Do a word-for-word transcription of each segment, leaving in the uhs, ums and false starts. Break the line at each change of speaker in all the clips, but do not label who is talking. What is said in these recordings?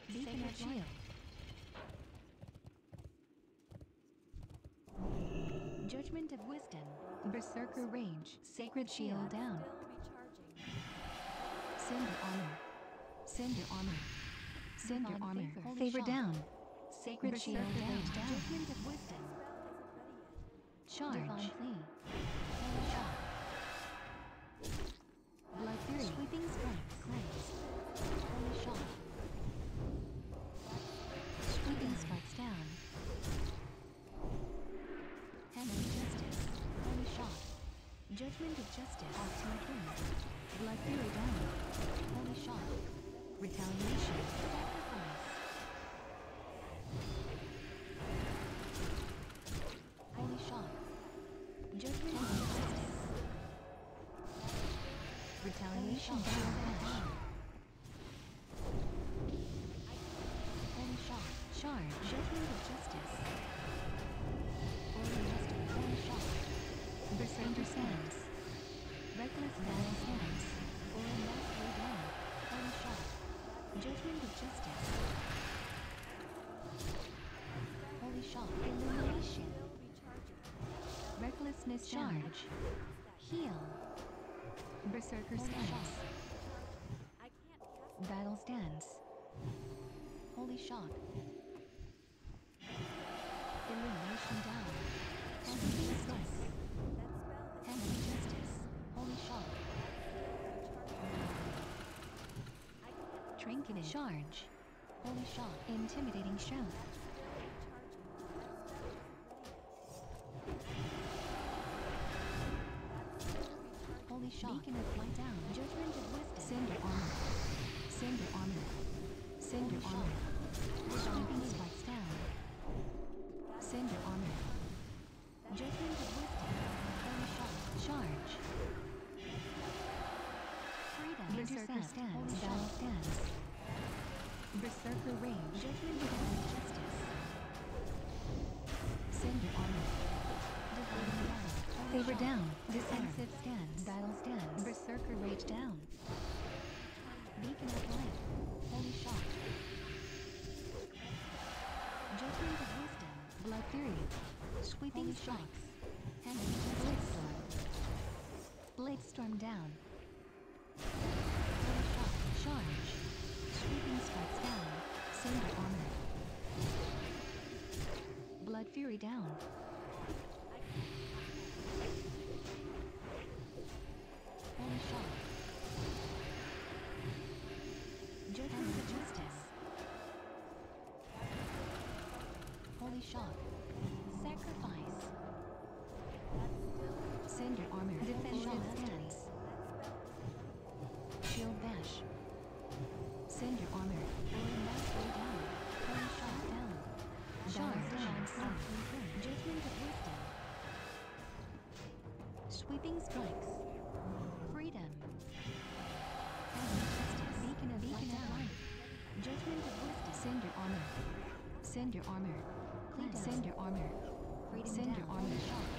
Beacon of shield. Judgment of wisdom. Berserker rage. Sacred shield down. Cinder armor. Cinder armor. Cinder
Divine
armor.
favor.
Favor
Holy
down.
shot.
Sacred
Berserker
shield down.
rage down.
Judgment of wisdom. Charge.
Divine plea.
Holy shot. Blood fury. Sweeping strike. Cleanse. Holy shot. Sweeping strikes down. Hand of justice. Holy shot. Judgment of justice. Ultimate win. Blood fury down. Holy shot. Retaliation. Sacrifice. Holy shot. Judgment of justice. Retaliation down. Holy shot. Charge. Judgment of justice. Holy justice. Holy shot. Berserker stands. Reckless battle stands. Holy mastery down. Holy shot. Judgment of justice. Holy shot. Illumination. Recklessness charge. Heal. Berserker stance. Battle stance. Holy shot. Illumination down. Enemy stress. Enemy justice. Holy shot. Trinketed. Charge. Holy shot. Intimidating shout. Holy shot. Beacon of light down. Judgment of wisdom. Cinder armor. Cinder armor. Cinder armor. Sweeping spikes down. Cinder armor. Judgment of wisdom. Holy shot. Charge. Freedom. Berserker stands. Battle stands. Berserker rage. Judgment of justice. Cinder armor. Divine battle. Favor down. Defensive stance. Battle stance. Berserker rage down. Beacon of light. Holy shot. Judgment of wisdom. Blood fury. Sweeping strikes. Enemy blade storm. Blade storm down. Holy shot. Charge. Sweeping strikes down. Cinder armor. Blood fury down. Holy shot. Judgment of justice. Holy shot. Sacrifice. Cinder armor. Defensive stance. Shield bash. Cinder armor. Holy mastery down. Holy shot down. Charge down. Judgment of wisdom. Sweeping strikes. Freedom. Beacon of light down. Judgment of wisdom. Cinder armor. Cinder armor. Clean cinder armor. Freedom cinder down. Armor shot.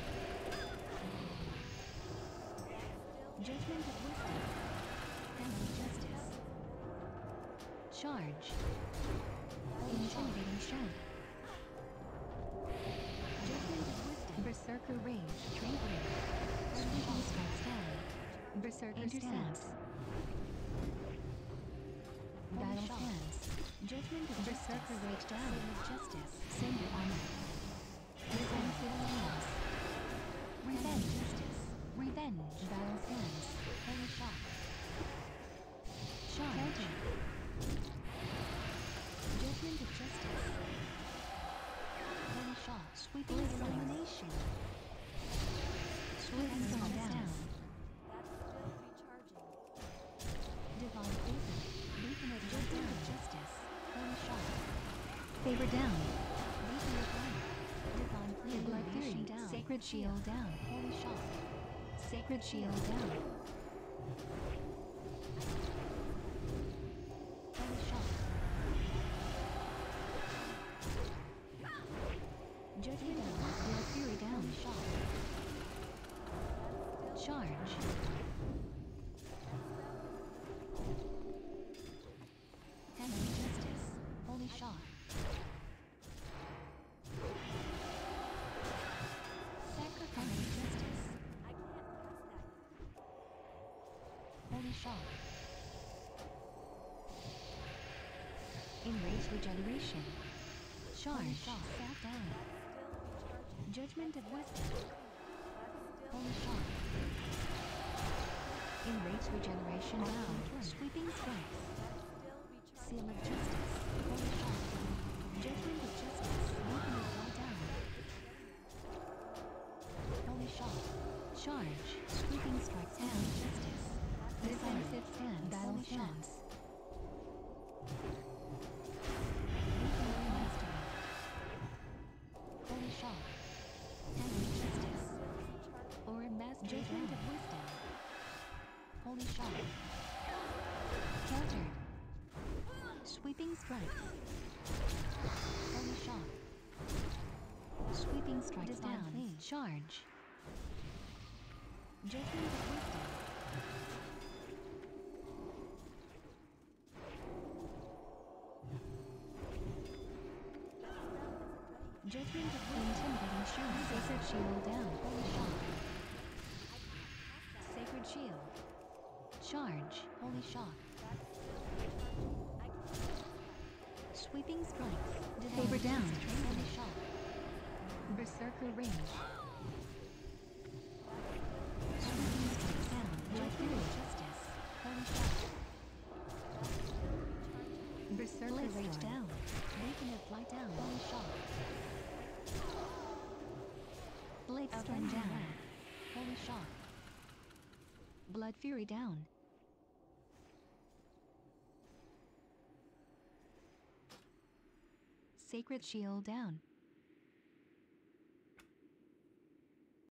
Judgment of wisdom. Enemy justice. Charge. Intimidating shout. Judgment of wisdom. Berserker rage. Trinket. Sweeping strikes down. Berserker stance. Battle stance. Judgment of Berserker rage down. Of justice. Cinder armor. Defensive stance. Revenge justice. Revenge. Battle stance. Holy shot. Charge. Counter. Judgment of justice. Holy shot. Sweeping illumination. Sweeping down. down. Divine favor. Beacon of justice. Holy shot. Favor down. Beacon of light. Divine plea. Blood fury down. Sacred shield down. Holy shot. Sacred shield down. Holy shot. Judgment down. Blood fury down. Holy shot. Charge. Enemy justice. Holy shock. Enrage regeneration. Charge. Shock. Sat down. Judgment of wisdom. Holy shock. Enrage regeneration down. Sweeping strikes. Seal of justice. Holy shock. Judgment of justice. Weapon of fly down. Holy shock. Charge. Sweeping strikes down. Justice. Defensive stance. Battle stance. Holy shock. Hand justice. Or mass judgment of wisdom. Holy shock. Countered. Sweeping strikes. Holy shock. Sweeping strikes down. Please. Charge. Judgment of wisdom. Judgment of intimidating shield. Sacred shield down. Holy shock. Sacred shield. Charge. Holy shock. Sweeping strikes. Saber down. Holy shock. Berserker range. Sweeping strikes down. Judgment of justice. Holy shock. Berserker rage down. Beacon of flight down. Holy shock. Blade storm down. Holy shock. Blood fury down. Sacred shield down.